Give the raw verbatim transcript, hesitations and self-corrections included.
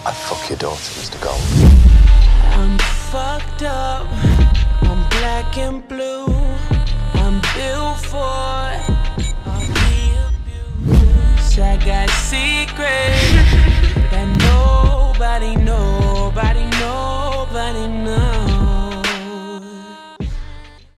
I'd fuck your daughter, Mister Gold. I'm fucked up, I'm black and blue, I'm built for all the abuse. I got secrets